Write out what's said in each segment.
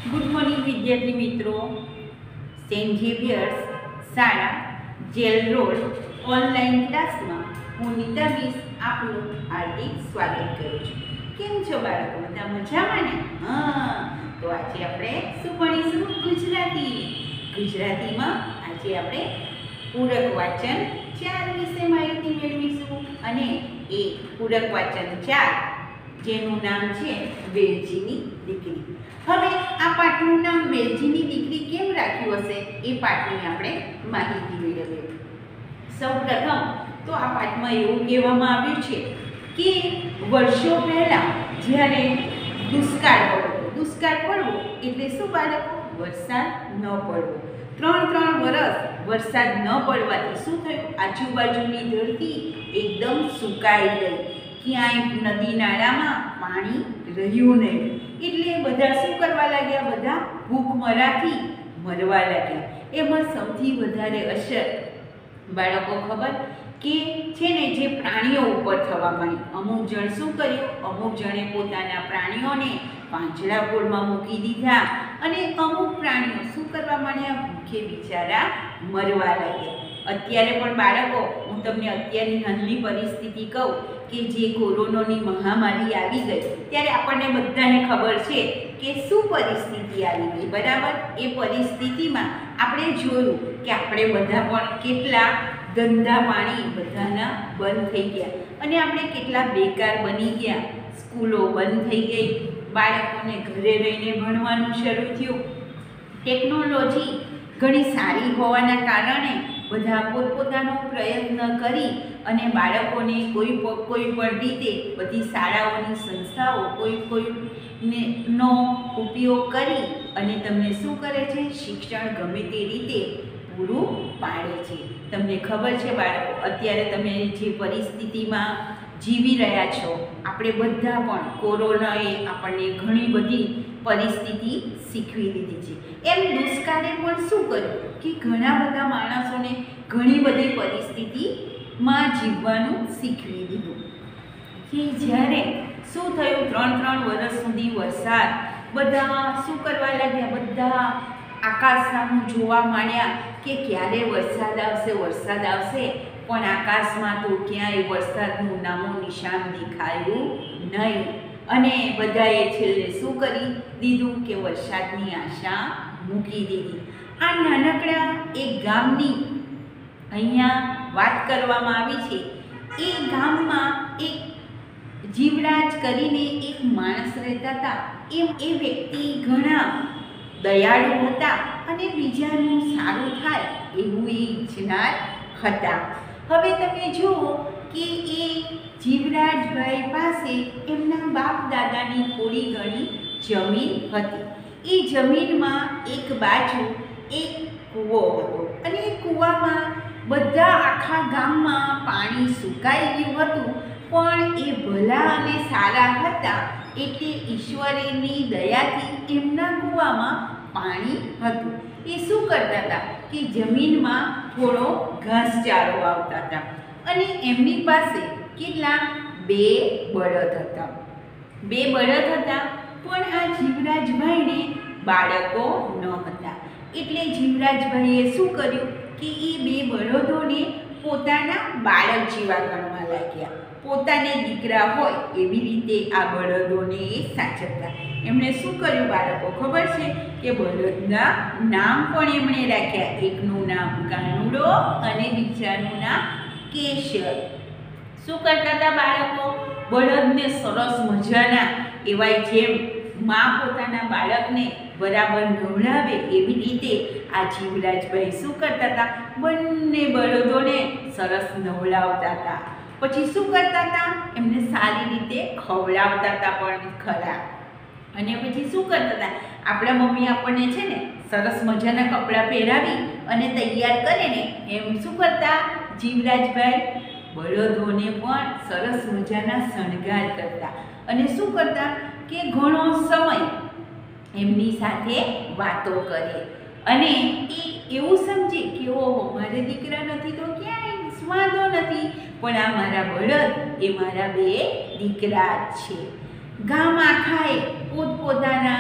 Good morning વિદ્યાર્થી મિત્રો. Saint Xavier's શાળા જેલ રોડ ઓનલાઈન ક્લાસમાં હું નીતા મિસ આપનું હાર્દિક સ્વાગત કરું છું. કેમ છો બાળકો? બધા મજામાં ને? તો આજે આપણે શું ભણીશું? ગુજરાતીમાં આજે આપણે પૂરક વાચન 4 વિશે માહિતી મેળવીશું. અને એ પૂરક વાચન 4 જેનું નામ છે વેલજીની દીકરી. હવે આ પાઠનું નામ વેલજીની દીકરી કેમ રાખ્યું હશે એ પાઠની આપણે માહિતી મેળવીએ. સૌપ્રથમ તો આ પાઠમાં એવું કહેવામાં આવ્યું છે કે વર્ષો પહેલાં જ્યારે દુષ્કાળ પડવો એટલે શું બાળકો? વરસાદ ન પડવો. 3 વર્ષ વરસાદ ન પડવાથી શું થયું? આજુબાજુની ધરતી એકદમ સુકાઈ ગઈ. ક્યાંય નદી નાળામાં પાણી રહ્યું નહીં. એટલે બધા શું કરવા લાગ્યા? બધા ભૂખમરાથી મરવા લાગ્યા. એમાં સૌથી વધારે અસર બાળકો ખબર કે છે ને જે પ્રાણીઓ ઉપર થવા માંડી. અમુક જણ શું કર્યું? અમુક જણે પોતાના પ્રાણીઓને પાંજરાપોળમાં મૂકી દીધા અને અમુક પ્રાણીઓ શું કરવા માંડ્યા? ભૂખે બિચારા મરવા લાગ્યા. અત્યારે પણ બાળકો હું તમને અત્યારની હાલની પરિસ્થિતિ કહું કે જે કોરોનાની મહામારી આવી ગઈ ત્યારે આપણને બધાને ખબર છે કે શું પરિસ્થિતિ આવી ગઈ, બરાબર? એ પરિસ્થિતિમાં આપણે જોયું કે આપણે બધા પણ કેટલા ધંધા પાણી બધાના બંધ થઈ ગયા અને આપણે કેટલા બેકાર બની ગયા. સ્કૂલો બંધ થઈ ગઈ, બાળકોને ઘરે રહીને ભણવાનું શરૂ થયું. ટેકનોલોજી ઘણી સારી હોવાના કારણે બધા પોતપોતાનો પ્રયત્ન કરી અને બાળકોને કોઈ પણ રીતે બધી શાળાઓની સંસ્થાઓ નો ઉપયોગ કરી અને તમને શું કરે છે? શિક્ષણ ગમે તે રીતે પૂરું પાડે છે. તમને ખબર છે બાળકો, અત્યારે તમે જે પરિસ્થિતિમાં જીવી રહ્યા છો, આપણે બધા પણ કોરોનાએ આપણને ઘણી બધી પરિસ્થિતિ શીખવી દીધી છે. એમ દુષ્કાળે પણ શું કર્યું કે ઘણા બધા માણસોને ઘણી બધી પરિસ્થિતિમાં જીવવાનું શીખવી દીધું. કે જ્યારે શું થયું? 3 વર્ષ સુધી વરસાદ બધા શું કરવા લાગ્યા? બધા આકાશ સામું જોવા માંડ્યા કે ક્યારે વરસાદ આવશે. પણ આકાશમાં તો ક્યાંય વરસાદનું નામો નિશાન દેખાયું નહીં. અને બધાએ છેલ્લે શું કરી દીધું કે વરસાદની આશા મૂકી દીધી. આ નાનકડા એક ગામની અહીંયા વાત કરવામાં આવી છે. એ ગામમાં એક જીવરાજ કરીને એક માણસ રહેતા હતા. એ વ્યક્તિ ઘણા દયાળુ હતા અને બીજાનું સારું થાય એવું એ ઈચ્છનાર હતા. હવે તમે જુઓ કે એ જીવરાજભાઈ પાસે એમના બાપ દાદાની થોડી ઘણી જમીન હતી. એ જમીનમાં એક બાજુ એક કૂવો હતો અને એ કૂવામાં બધા આખા ગામમાં પાણી સુકાઈ ગયું હતું. પણ એ ભલા અને સારા હતા એટલે ઈશ્વરની દયાથી એમના કૂવામાં પાણી હતું. એ શું કરતા હતા કે જમીનમાં થોડો ઘાસચારો વાવતા હતા અને એમની પાસે કેટલા? 2 બળદ હતા. 2 બળદ હતા પણ આ જીવરાજભાઈને બાળકો ન હતા. એટલે જીવરાજભાઈએ શું કર્યું કે એ 2 બળદોને પોતાના બાળક જેવા ગણવા લાગ્યા. પોતાને દીકરા હોય એવી રીતે આ બળદોને એ સાચવતા. એમણે શું કર્યું બાળકો ખબર છે? કે બળદના નામ પણ એમણે રાખ્યા. એકનું નામ કાનુડો અને બીજાનું નામ કેશર. શું કરતા હતા બાળકો? બળદને સરસ મજાના એવાય જેમ માં પોતાના બાળકને બરાબર નવડાવે એવી રીતે આ જીવરાજભાઈ શું કરતા હતા? બંને બળદોને સરસ નવડાવતા હતા. પછી શું કરતા હતા? એમને સારી રીતે ખવડાવતા હતા પણ ખરા. અને પછી શું કરતા હતા? આપણા મમ્મી આપણને છે ને સરસ મજાના કપડાં પહેરાવી અને તૈયાર કરે ને એમ શું કરતા જીવરાજભાઈ? બળદોને પણ સરસ મજાના શણગાર કરતા. અને શું કરતા કે ઘણો સમય એમની સાથે વાતો કરે અને એ એવું સમજે કે ઓહો, મારે દીકરા નથી તો ક્યાંય વાંધો નથી, પણ આ મારા બળદ એ મારા 2 દીકરા જ છે. ગામ આખાએ પોતપોતાના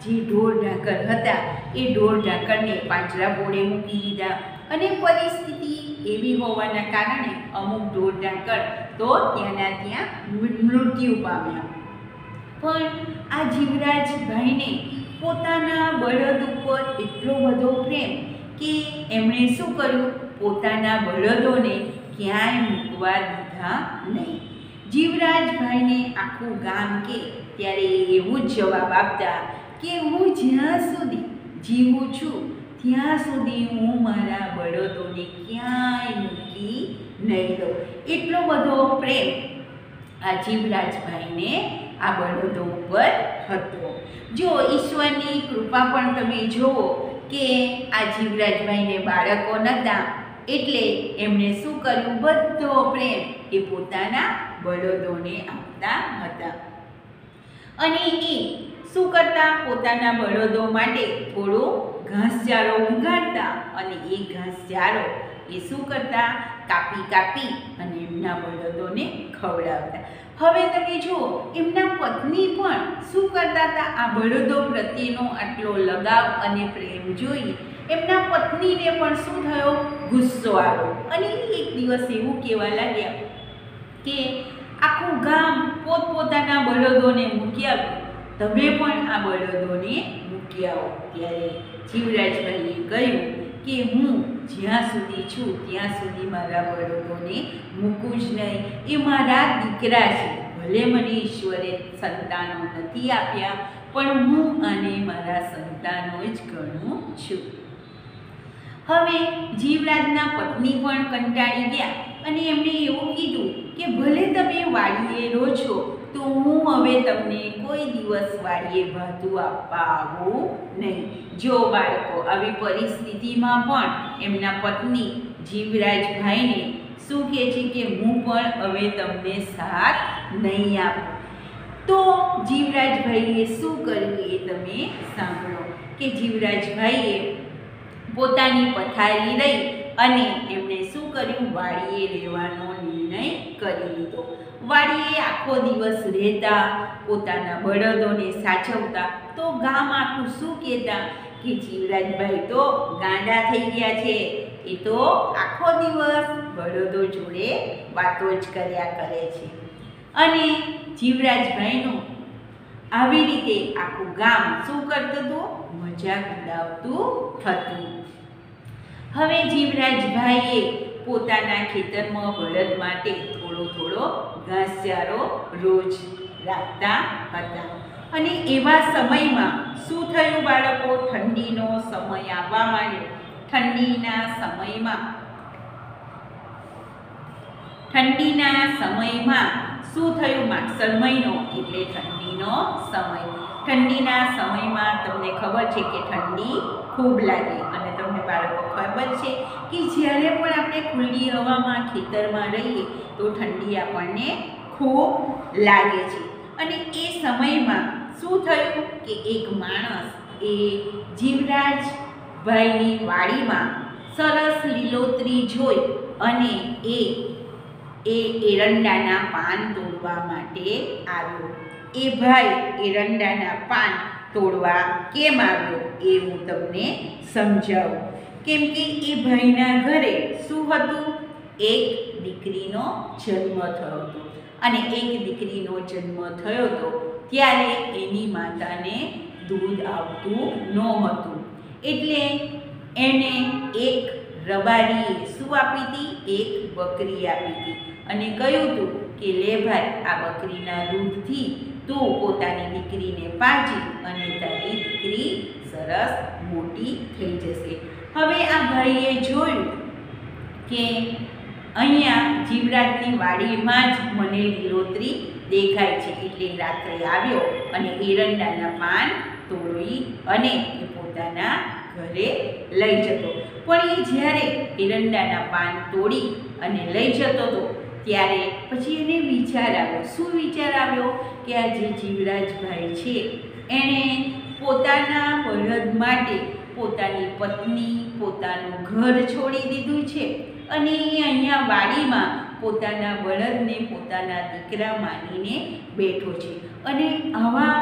જે ઢોર ઢાંકર હતા એ ઢોર ઢાંકરને પાંજરા પોળે મૂકી દીધા અને પરિસ્થિતિ એવી હોવાના કારણે અમુક ઢોર ઢાંકર તો ત્યાંના ત્યાં મૃત્યુ પામ્યા. પણ આ જીવરાજભાઈને પોતાના બળદ ઉપર એટલો બધો પ્રેમ કે એમણે શું કર્યું, પોતાના બળદોને ક્યાંય મૂકવા દીધા નહીં. જીવરાજભાઈને આખું ગામ કે ત્યારે એવું જ જવાબ આપતા કે હું જ્યાં સુધી જીવું છું ત્યાં સુધી હું મારા બળદોને ક્યાંય મૂકી નહીં દઉં. એટલો બધો પ્રેમ આ જીવરાજભાઈને આ બળદો ઉપર હતો. જો ઈશ્વરની કૃપા પણ તમે જુઓ કે આ જીવરાજભાઈને બાળકો નહોતા એટલે એમણે શું કર્યું, બધો પ્રેમ એ પોતાના બળદોને આપતા હતા. અને એ શું કરતા, પોતાના બળદો માટે થોડો ઘાસચારો ઉગાડતા અને એ ઘાસચારો એ શું કરતા, કાપી કાપી અને એમના બળદોને ખવડાવતા. હવે તમે જુઓ, એમના પત્ની પણ શું કરતા હતા, આ બળદો પ્રત્યેનો આટલો લગાવ અને પ્રેમ જોઈ એમના પત્નીને પણ શું થયો, ગુસ્સો આવ્યો અને એક દિવસ એવું કહેવા લાગ્યા કે આખું ગામ પોતપોતાના બળદોને મૂકી આવ્યું, તમે પણ આ બળદોને મૂકી આવો. ત્યારે જીવરાજભાઈએ કહ્યું કે હું જ્યાં સુધી છું ત્યાં સુધી મારા બળદોને મૂકું જ નહીં. એ મારા દીકરા છે, ભલે મને ઈશ્વરે સંતાનો નથી આપ્યા પણ હું આને મારા સંતાનો જ ગણું છું. હવે જીવરાજના પત્ની પણ કંટાળી ગયા અને એમણે એવું કીધું કે ભલે તમે વાડીએ રહો છો તો હું હવે તમને કોઈ દિવસ વાડીએ ભાતું આપવા આવું નહીં. જો બાળકો, આવી પરિસ્થિતિમાં પણ એમના પત્ની જીવરાજભાઈને શું કહે છે કે હું પણ હવે તમને સાથ નહીં આપું. તો જીવરાજભાઈએ શું કર્યું એ તમે સાંભળો કે જીવરાજભાઈએ પોતાની પથારી લઈ અને એમણે શું કર્યું, વાડીએ રહેવાનો નિર્ણય કરી લીધો. વાડીએ આખો દિવસ રહેતા, પોતાના બળદોને સાચવતા. તો ગામ આખું શું કહેતા કે જીવરાજભાઈ તો ગાંડા થઈ ગયા છે, એ તો આખો દિવસ બળદો જોડે વાતો જ કર્યા કરે છે. અને જીવરાજભાઈનું આવી રીતે આખું ગામ શું કરતું હતું, મજાક ઉડાવતું હતું. હવે જીવરાજભાઈએ પોતાના ખેતરમાં બળદ માટે થોડો થોડો ઘાસચારો રોજ રાખતા હતા. અને એવા સમયમાં શું થયું બાળકો, ઠંડીનો સમય આવવા માંડ્યો. ઠંડીના સમયમાં શું થયું, માગસર મહિનો એટલે ઠંડીનો સમય. ઠંડીના સમયમાં તમને ખબર છે કે ઠંડી ખૂબ લાગે અને તમને બાળકો ખબર છે કે જ્યારે પણ આપણે ખુલ્લી હવામાં ખેતરમાં રહીએ તો ઠંડી આપણને ખૂબ લાગે છે. અને એ સમયમાં શું થયું કે એક માણસ એ જીવરાજભાઈની વાડીમાં સરસ લીલોતરી જોઈ અને એ એરંડાના પાન તોડવા માટે આવ્યો. એ ભાઈ એરંડાના પાન તોડવા કેમ આવ્યો એ હું તમને સમજાવું. કેમ કે એ ભાઈના ઘરે શું હતું, એક દીકરીનો જન્મ થયો હતો. અને એક દીકરીનો જન્મ થયો હતો ત્યારે એની માતાને દૂધ આવતું નહોતું. એટલે એને એક રબારીએ શું આપી હતી, એક બકરી આપી હતી અને કહ્યું હતું કે લે ભાઈ, આ બકરીના દૂધથી તું પોતાની દીકરીને પાજી અને તારી દીકરી સરસ મોટી થઈ જશે. હવે આ ભાઈએ જોયું કે અહીંયા જીવરાજની વાડીમાં જ મને લીલોતરી દેખાય છે, એટલે રાત્રે આવ્યો અને એરંડાના પાન તોડી અને એ પોતાના ઘરે લઈ જતો. પણ એ જ્યારે એરંડાના પાન તોડી અને લઈ જતો હતો ત્યારે પછી એને વિચાર આવ્યો. શું વિચાર આવ્યો કે આ જે જીવરાજભાઈ છે એણે પોતાના બળદ માટે પોતાની પત્ની, પોતાનું ઘર છોડી દીધું છે અને એ અહીંયા વાડીમાં પોતાના બળદને પોતાના દીકરા માનીને બેઠો છે. અને આવા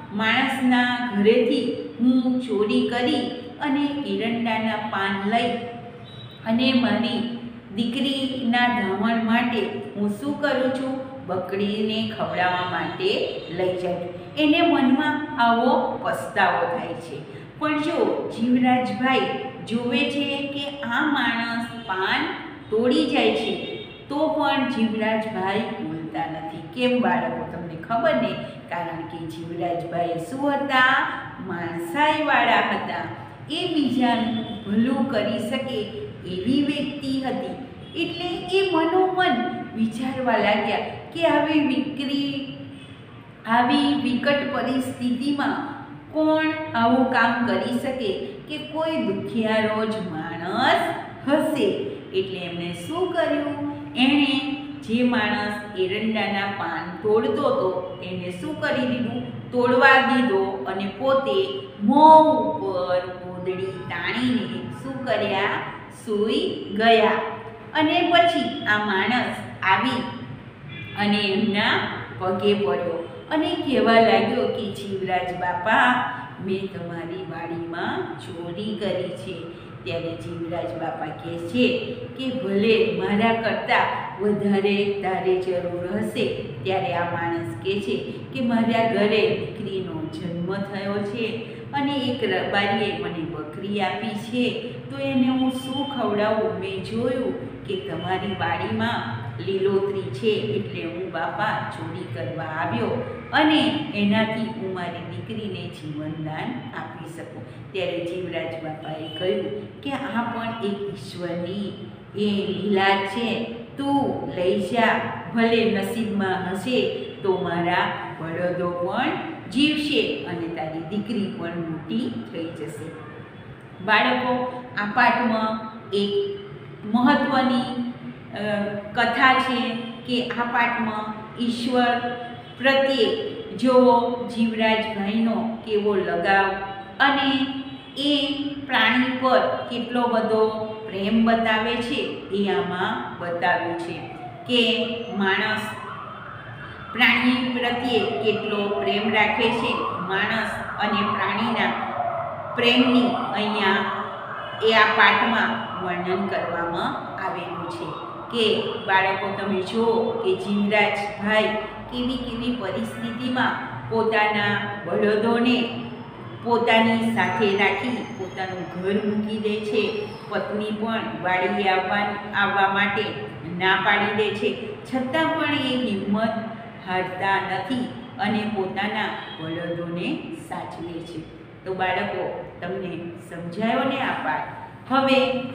માણસના ઘરેથી હું ચોરી કરી અને એરંડાના પાન લઈ અને મારી દીકરીના ધાવણ માટે હું શું કરું છું? બકરીને ખવડાવવા માટે લઈ જાઉં છું. એને મનમાં આવો પસ્તાવો થાય છે. પણ જો જીવરાજભાઈ જોવે છે કે આ માણસ પાન તોડી જાય છે તો પણ જીવરાજભાઈ બોલતા નથી. કેમ બાળકો, તમને ખબર ને? કારણ કે જીવરાજભાઈ શું હતા? માણસાઈવાળા હતા. એ બીજાનું ભલું કરી શકે એવી વ્યક્તિ હતી. એટલે એ મનોમન વિચારવા લાગ્યા કે આવી વિકટ પરિસ્થિતિમાં કોણ આવું કામ કરી શકે કે કોઈ દુખિયારો જ માણસ હશે. એટલે એમણે શું કર્યું? એણે જે માણસ એરંડાના પાન તોડતો હતો એને શું કરી દીધું? તોડવા દીધો અને પોતે મોં ઉપર ગોદડી તાણીને શું કર્યા? સૂઈ ગયા. અને પછી આ માણસ આવી અને એમના પગે પડ્યો અને કહેવા લાગ્યો કે જીવરાજ બાપા, મેં તમારી વાડીમાં ચોરી કરી છે. ત્યારે જીવરાજ બાપા કહે છે કે ભલે મારા કરતાં વધારે તારે જરૂર હશે. ત્યારે આ માણસ કહે છે કે મારા ઘરે દીકરીનો જન્મ થયો છે અને એક રબારીએ મને બકરી આપી છે, તો એને હું શું ખવડાવું? મેં જોયું કે તમારી વાડીમાં લીલોતરી છે એટલે હું બાપા ચોરી કરવા આવ્યો અને એનાથી હું મારી દીકરીને જીવનદાન આપી શકું. ત્યારે જીવરાજ બાપાએ કહ્યું કે આ પણ એક ઈશ્વરની એ લીલા છે. તું લઈ જા, ભલે નસીબમાં હશે તો મારા બળદો પણ જીવશે અને તારી દીકરી પણ મોટી થઈ જશે. બાળકો, આ પાઠમાં એક મહત્વની કથા છે કે આ પાઠમાં ઈશ્વર પ્રત્યે જોવો જીવરાજભાઈનો કેવો લગાવ અને એ પ્રાણી પર કેટલો બધો પ્રેમ બતાવે છે એ આમાં બતાવ્યું છે કે માણસ પ્રાણી પ્રત્યે કેટલો પ્રેમ રાખે છે. માણસ અને પ્રાણીના પ્રેમની અહીંયા આ પાઠમાં વર્ણન કરવામાં આવેલું છે. કે બાળકો, તમે જુઓ કે જીવરાજભાઈ કેવી પરિસ્થિતિમાં પોતાના બળદોને પોતાની સાથે રાખી પોતાનું ઘર મૂકી દે છે. પત્ની પણ વાડીએ આવવા માટે ના પાડી દે છે, છતાં પણ એ હિંમત હારતા નથી અને પોતાના બળદોને સાચવે છે. તો બાળકો, તમને સમજાયો ને આ પાઠ? હવે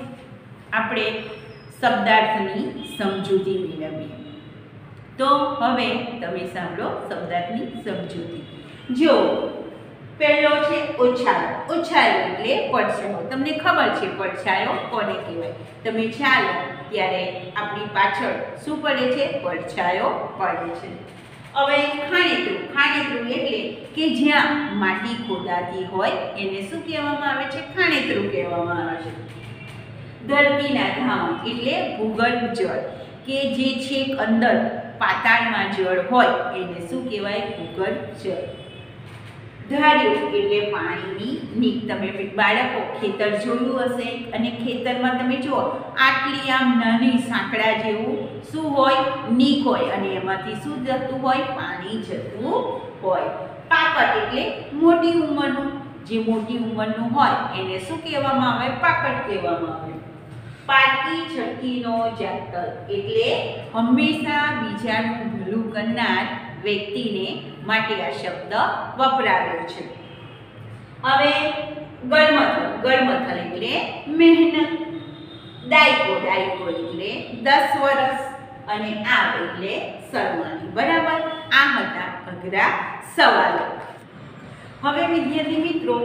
આપણે શબ્દાર્થની સમજૂતી મેળવીએ. તો હવે તમે સાંભળો શબ્દાર્થની સમજૂતી. જો પહેલો છે ઓછાયો. ઓછાયો એટલે પડછાયો. તમને ખબર છે પડછાયો કોને કહેવાય? તમે ચાલો ત્યારે આપણી પાછળ શું પડે છે? પડછાયો પડે છે. હવે ખાણેતરું. ખાણેતરું એટલે કે જ્યાં માટી ખોદાતી હોય એને શું કહેવામાં આવે છે? ખાણેતરું કહેવામાં આવે છે. ધરતીના ધાવણ એટલે ભૂગર્ભ જળ, કે જે છેક અંદર પાતાળમાં જળ હોય એને શું કહેવાય? ભૂગર્ભ જળ. ધાર્યું એટલે પાણીની નીક. તમે બાળકો ખેતર જોયું હશે અને ખેતરમાં તમે જુઓ આટલી આમ નાની સાંકડા જેવું શું હોય? નીક હોય અને એમાંથી શું જતું હોય? પાણી જતું હોય. પાકટ એટલે મોટી ઉંમરનું. જે મોટી ઉંમરનું હોય એને શું કહેવામાં આવે? પાકટ કહેવામાં આવે. પારકી ઝટકીનો જાતર એટલે હંમેશા બીજાનું ભલું કરનાર વ્યક્તિને માટે આ શબ્દ વપરાયો છે. હવે ગળમથલ. ગળમથલ એટલે મહેનત. દાયકો. દાયકો એટલે 10 વર્ષ અને આવ એટલે સરમાની. બરાબર? આ હતા અઘરા સવાલો. હવે વિદ્યાર્થી મિત્રો,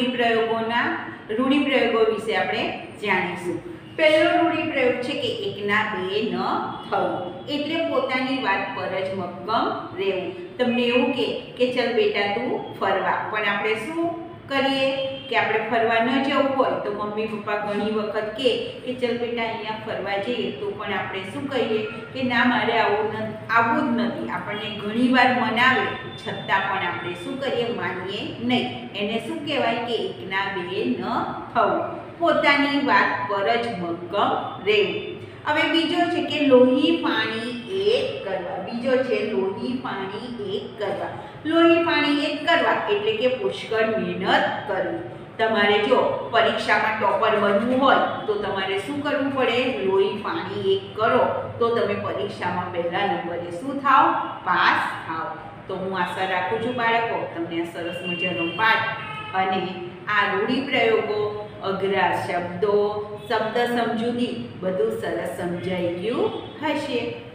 રૂઢિપ્રયોગો વિશે આપણે જાણીશું. પહેલો રૂઢિપ્રયોગ છે કે એકના બે ન થવું, એટલે પોતાની વાત પર જ મક્કમ રહેવું. તમને એવું કે ચલ બેટા તું ફરવા, પણ આપણે શું કરીએ કે આપણે ફરવા ન જવું હોય તો મમ્મી પપ્પા ઘણી વખત કહે કે ચલ બેટા અહીંયા ફરવા જઈએ, તો પણ આપણે શું કહીએ કે ના મારે આવવું જ નથી. આપણને ઘણીવાર મનાવે છતાં પણ આપણે શું કરીએ, માનીએ નહીં. એને શું કહેવાય કે એકના બે ન થવું, પોતાની વાત પર જ મક્કમ રહેવું. હવે બીજો છે કે લોહી પાણી એક કરવા. બીજો છે લોહી પાણી એક કરવા. લોહી પાણી એક કરવા એટલે કે પુષ્કળ મહેનત કરવી. તમારે જો પરીક્ષામાં ટોપર બનવું હોય તો તમારે શું કરવું પડે, લોહી પાણી એક કરો તો તમે પરીક્ષામાં પહેલા નંબરે શું થાવ, પાસ થાવ. તો હું આશા રાખું છું બાળકો તમને આ સરસ મજાનો પાઠ અને આ રૂઢિપ્રયોગો, અઘરા શબ્દો, શબ્દ સમજૂતી બધું સરસ સમજાઈ ગયું હશે.